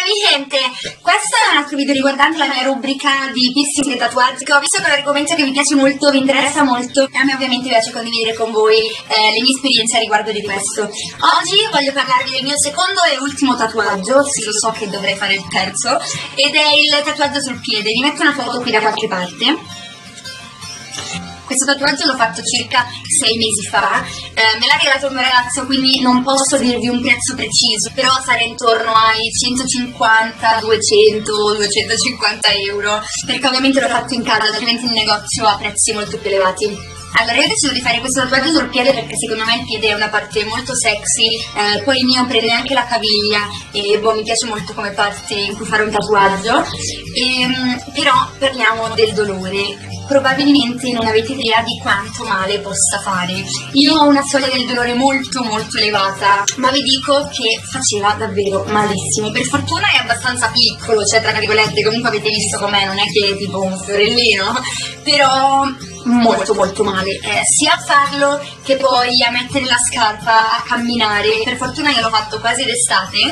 gente, questo è un altro video riguardante la mia rubrica di piercing e tatuaggi, che ho visto che è un argomento che vi piace molto, vi interessa molto e a me ovviamente piace condividere con voi le mie esperienze a riguardo di questo. Oggi voglio parlarvi del mio secondo e ultimo tatuaggio, sì lo so che dovrei fare il terzo, ed è il tatuaggio sul piede. Vi metto una foto qui da qualche parte. Questo tatuaggio l'ho fatto circa 6 mesi fa, me l'ha regalato il mio ragazzo, quindi non posso dirvi un prezzo preciso, però sarà intorno ai 150, 200, 250 euro, perché ovviamente l'ho fatto in casa, altrimenti in negozio a prezzi molto più elevati. Allora, io ho deciso di fare questo tatuaggio sul piede perché secondo me il piede è una parte molto sexy, poi il mio prende anche la caviglia e mi piace molto come parte in cui fare un tatuaggio, però parliamo del dolore. Probabilmente non avete idea di quanto male possa fare. Io ho una soglia del dolore molto elevata, ma vi dico che faceva davvero malissimo. Per fortuna è abbastanza piccolo, cioè tra virgolette, comunque avete visto com'è, non è che è tipo un fiorellino, però molto male, sia a farlo che poi a mettere la scarpa, a camminare. Per fortuna io l'ho fatto quasi d'estate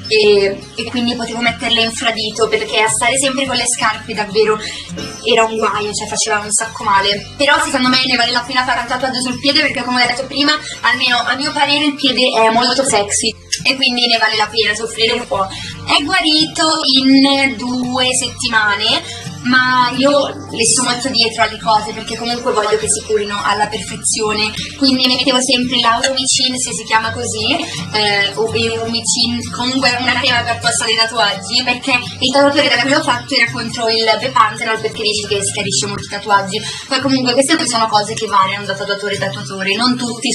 e quindi potevo metterle infradito, perché a stare sempre con le scarpe davvero era un guaio, cioè faceva un sacco male. Però secondo me ne vale la pena fare un tatuaggio sul piede, perché come ho detto prima, almeno a mio parere il piede è molto sexy e quindi ne vale la pena soffrire un po'. È guarito in 2 settimane, ma io le sto molto dietro alle cose perché comunque voglio che si curino alla perfezione, quindi mettevo sempre l'Auromicin, se si chiama così, o Euromicin, comunque una crema per posta dei tatuaggi, perché il tatuatore da cui l'ho fatto era contro il Bepantenol, perché dice che schiarisce molti tatuaggi. Poi comunque queste sono cose che variano da tatuatore a tatuatore, non tutti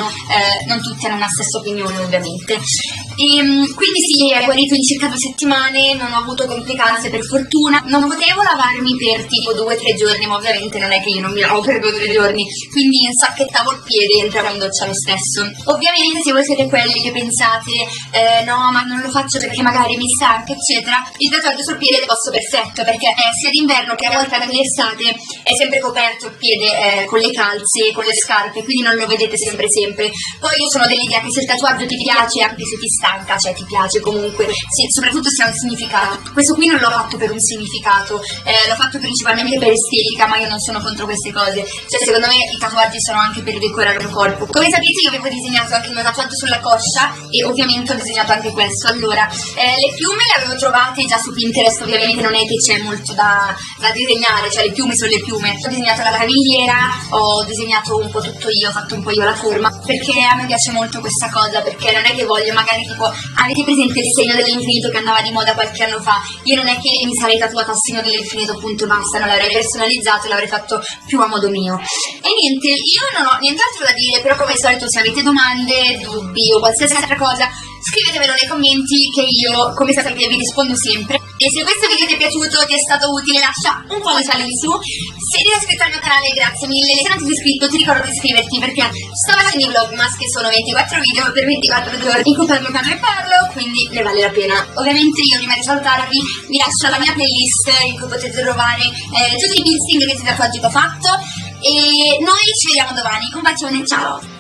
hanno la stessa opinione ovviamente. Quindi sì, è guarito in circa 2 settimane, non ho avuto complicanze per fortuna, non potevo lavarmi per tipo 2-3 giorni, ma ovviamente non è che io non mi lavo per 2-3 giorni, quindi insacchettavo il piede e entravo in doccia lo stesso. Ovviamente se voi siete quelli che pensate no, ma non lo faccio perché magari mi stanca eccetera, il tatuaggio sul piede è il posto perfetto, perché sia d'inverno che a volte anche d'estate è sempre coperto il piede con le calze, con le scarpe, quindi non lo vedete sempre. Poi io sono dell'idea che se il tatuaggio ti piace, anche se ti stanca, cioè ti piace comunque, soprattutto se ha un significato. Questo qui non l'ho fatto per un significato, l'ho fatto principalmente per estetica, ma io non sono contro queste cose, cioè secondo me i tatuaggi sono anche per decorare il corpo. Come sapete io avevo disegnato anche il mio tatuaggio sulla coscia e ovviamente ho disegnato anche questo. Allora, le piume le avevo trovate già su Pinterest, ovviamente non è che c'è molto da disegnare, cioè le piume sono le piume. Ho disegnato la cavigliera, ho disegnato un po' tutto io, ho fatto un po' io la forma, perché a me piace molto questa cosa, perché non è che voglio magari tipo, avete presente il segno dell'infinito che andava di moda qualche anno fa? Io non è che mi sarei tatuata il segno dell'infinito punto basta, non l'avrei personalizzato e l'avrei fatto più a modo mio. E niente, io non ho nient'altro da dire, però come al solito se avete domande, dubbi o qualsiasi altra cosa, scrivetemelo nei commenti che io, come sapete, vi rispondo sempre. E se questo video ti è piaciuto, ti è stato utile, lascia un pollice in su. Se sei iscritto al mio canale, grazie mille. Se non ti sei iscritto, ti ricordo di iscriverti, perché sto facendo i vlogmas, che sono 24 video per 24 giorni in cui parlo e parlo, quindi ne vale la pena. Ovviamente io prima di salutarvi vi lascio la mia playlist in cui potete trovare tutti i piercing e i tatuaggi che ho fatto. E noi ci vediamo domani. Un bacione, ciao!